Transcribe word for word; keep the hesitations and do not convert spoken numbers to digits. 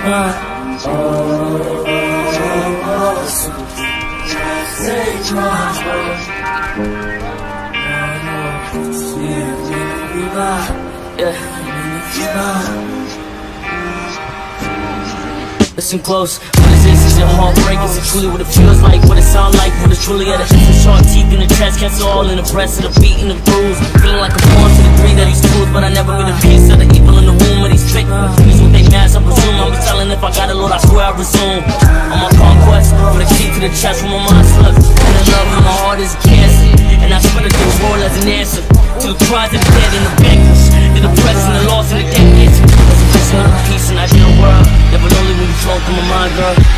mind. Oh, oh, oh, so take my breath. Yeah, listen close, what is this? Is it heartbreak? Is it truly what it feels like? What it sound like? What it's truly at? Some sharp teeth in the chest, cancel all in the breast, of the beat and the bruise. Feeling like a pawn to the three that he's tools, but I never been a piece of the evil in the womb of these trick. These with they mask, I presume. I'll be telling if I got a load, I swear I resume. On my conquest, with a key to the chest where my mind slugs. And the love in my heart is cancer, and I spread it to the world as an answer to the cries of the dead and the vanquish, the depressed and the lost and the dead kids. There's a vision of peace and ideal world, never lonely when you flow through my mind, girl.